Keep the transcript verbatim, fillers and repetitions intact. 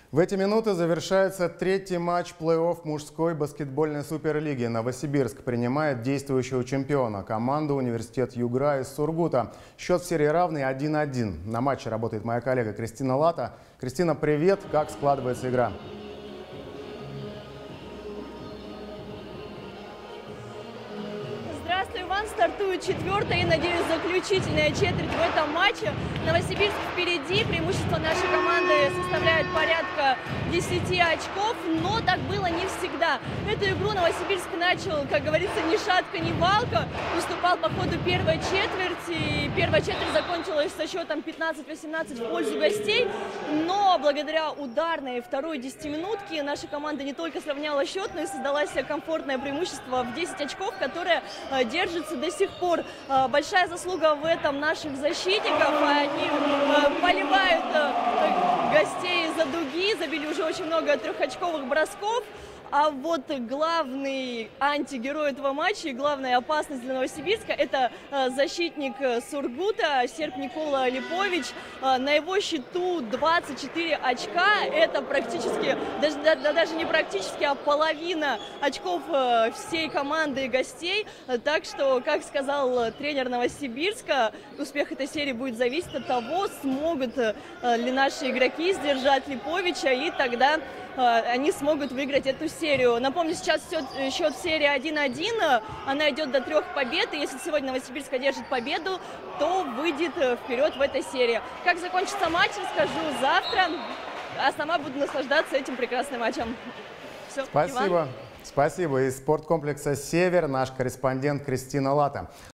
В эти минуты завершается третий матч плей-офф мужской баскетбольной суперлиги. Новосибирск принимает действующего чемпиона, команду «Университет Югра» из Сургута. Счет в серии равный один один. На матче работает моя коллега Кристина Лата. Кристина, привет! Как складывается игра? Здравствуй, Иван. Стартует четвертая и, надеюсь, заключительная четверть в этом матче. Новосибирск впереди. Преимущество нашей команды составляет порядка десяти очков, но так было не всегда. Эту игру Новосибирск начал, как говорится, ни шатка, ни валка. Уступал по ходу первой четверти. И первая четверть закончилась со счетом пятнадцать восемнадцать в пользу гостей. Но благодаря ударной второй десятиминутке наша команда не только сравняла счет, но и создала себе комфортное преимущество в десять очков, которое держится до сих пор. Большая заслуга в этом наших защитников. Они поливают гостей из-за дуги, забили уже очень много трехочковых бросков. А вот главный антигерой этого матча и главная опасность для Новосибирска – это защитник Сургута Серб Никола Липович. На его счету двадцать четыре очка. Это практически, даже, да, даже не практически, а половина очков всей команды гостей. Так что, как сказал тренер Новосибирска, успех этой серии будет зависеть от того, смогут ли наши игроки сдержать Липовича, и тогда они смогут выиграть эту серию. Напомню, сейчас счет в серии один один, она идет до трех побед, и если сегодня Новосибирск одержит победу, то выйдет вперед в этой серии. Как закончится матч, расскажу завтра, а сама буду наслаждаться этим прекрасным матчем. Все, Спасибо. Иван. Спасибо. Из спорткомплекса «Север» наш корреспондент Кристина Лата.